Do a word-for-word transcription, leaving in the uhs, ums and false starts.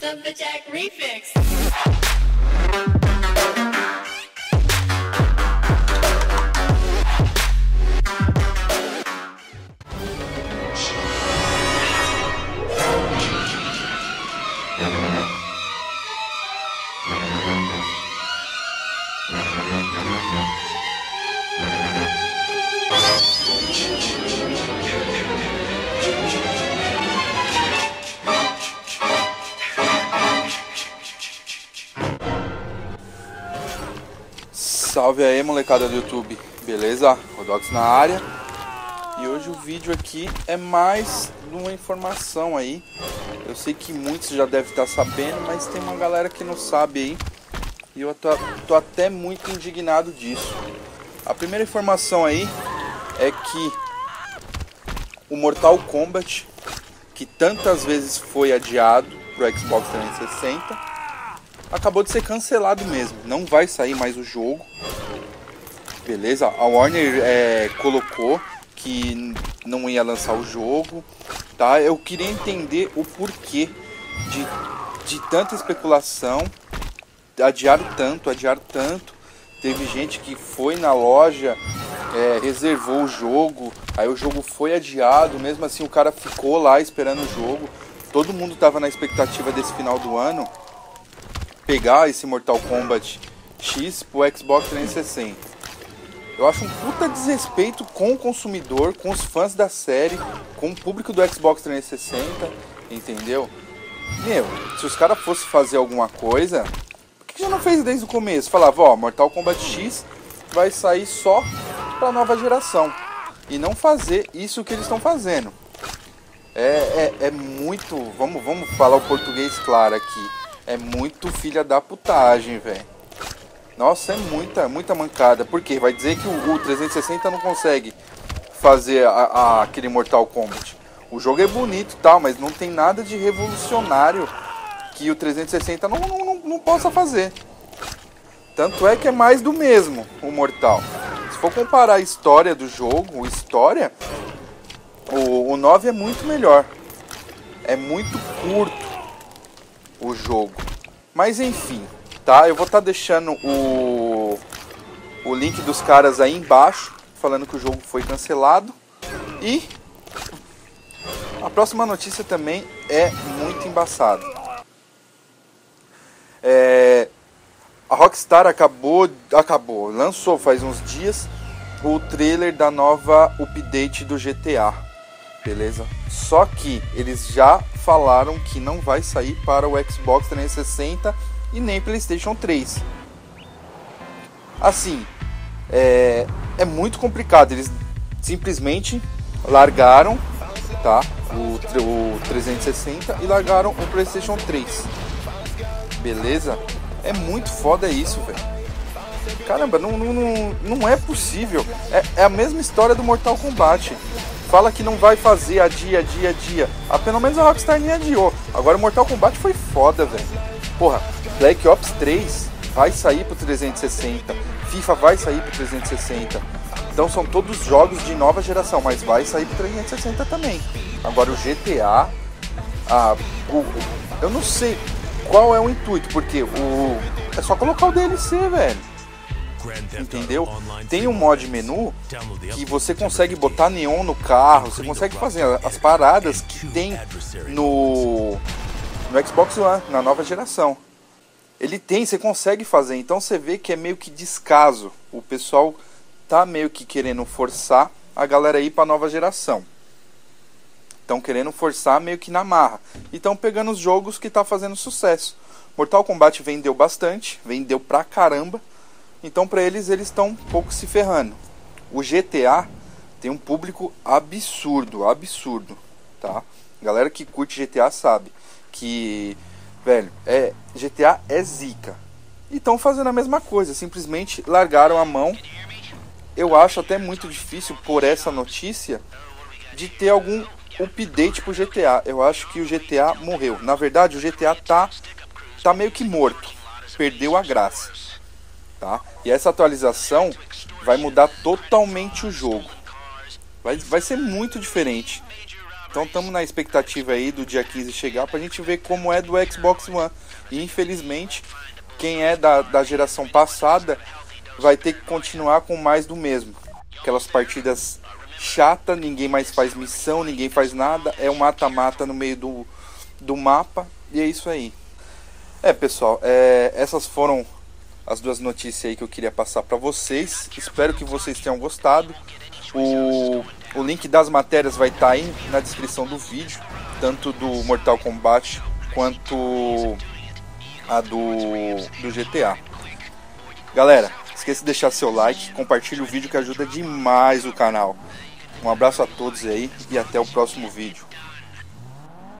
of the Jack Refix. Salve aí, molecada do YouTube, beleza? Rodox na área. E hoje o vídeo aqui é mais uma informação aí. Eu sei que muitos já devem estar sabendo, mas tem uma galera que não sabe aí. E eu tô, tô até muito indignado disso. A primeira informação aí é que o Mortal Kombat, que tantas vezes foi adiado pro Xbox trezentos e sessenta, acabou de ser cancelado mesmo. Não vai sair mais o jogo. Beleza? A Warner é, colocou que não ia lançar o jogo, tá? Eu queria entender o porquê de, de tanta especulação. Adiaram tanto, adiaram tanto. Teve gente que foi na loja, é, reservou o jogo, aí o jogo foi adiado, mesmo assim o cara ficou lá esperando o jogo. Todo mundo tava na expectativa desse final do ano pegar esse Mortal Kombat X pro Xbox trezentos e sessenta. Eu acho um puta desrespeito com o consumidor, com os fãs da série, com o público do Xbox trezentos e sessenta, entendeu? Meu, se os caras fossem fazer alguma coisa, por que já não fez desde o começo? Falava, ó, Mortal Kombat X vai sair só pra nova geração. E não fazer isso que eles estão fazendo. É, é, é muito, vamos, vamos falar o português claro aqui, é muito filha da putagem, velho. Nossa, é muita, muita mancada. Por quê? Vai dizer que o, o trezentos e sessenta não consegue fazer a, a, aquele Mortal Kombat. O jogo é bonito e tal, mas não tem nada de revolucionário que o trezentos e sessenta não, não, não, não possa fazer. Tanto é que é mais do mesmo o Mortal. Se for comparar a história do jogo, a história, o, o nove é muito melhor. É muito curto o jogo. Mas enfim, tá? Eu vou estar tá deixando o, o link dos caras aí embaixo, falando que o jogo foi cancelado. E a próxima notícia também é muito embaçada. É, a Rockstar acabou, acabou, lançou faz uns dias o trailer da nova update do G T A. Beleza? Só que eles já falaram que não vai sair para o Xbox trezentos e sessenta e nem PlayStation três. Assim, é, é muito complicado. Eles simplesmente largaram, tá, o, o trezentos e sessenta e largaram o PlayStation três. Beleza? É muito foda isso, velho. Caramba, não, não, não, não é possível. É, é a mesma história do Mortal Kombat. Fala que não vai fazer a dia, dia, dia. Ah, pelo menos a Rockstar nem adiou. Agora o Mortal Kombat foi foda, velho. Porra, Black Ops três vai sair pro trezentos e sessenta. FIFA vai sair pro trezentos e sessenta. Então são todos jogos de nova geração, mas vai sair pro trezentos e sessenta também. Agora o G T A... Ah, o, eu não sei qual é o intuito, porque o... é só colocar o D L C, velho. Entendeu? Tem um mod menu que você consegue botar neon no carro, você consegue fazer as paradas que tem no, no Xbox One, na nova geração. Ele tem, você consegue fazer, então você vê que é meio que descaso. O pessoal tá meio que querendo forçar a galera aí pra nova geração. Estão querendo forçar meio que na marra. E estão pegando os jogos que tá fazendo sucesso. Mortal Kombat vendeu bastante, vendeu pra caramba. Então para eles, eles estão um pouco se ferrando. O G T A tem um público absurdo, absurdo, tá? Galera que curte G T A sabe que, velho, é, G T A é zica. E estão fazendo a mesma coisa, simplesmente largaram a mão. Eu acho até muito difícil, por essa notícia, de ter algum update pro G T A. Eu acho que o G T A morreu. Na verdade, o G T A tá, tá meio que morto. Perdeu a graça. Tá? E essa atualização vai mudar totalmente o jogo. Vai, vai ser muito diferente. Então estamos na expectativa aí do dia quinze chegar pra gente ver como é do Xbox One. E infelizmente, quem é da, da geração passada vai ter que continuar com mais do mesmo. Aquelas partidas chatas, ninguém mais faz missão, ninguém faz nada. É um mata-mata no meio do, do mapa. E é isso aí. É, pessoal, é, essas foram as duas notícias aí que eu queria passar para vocês. Espero que vocês tenham gostado. O, o link das matérias vai estar aí na descrição do vídeo, tanto do Mortal Kombat quanto a do, do G T A. Galera, esqueça de deixar seu like, compartilhe o vídeo que ajuda demais o canal. Um abraço a todos aí e até o próximo vídeo.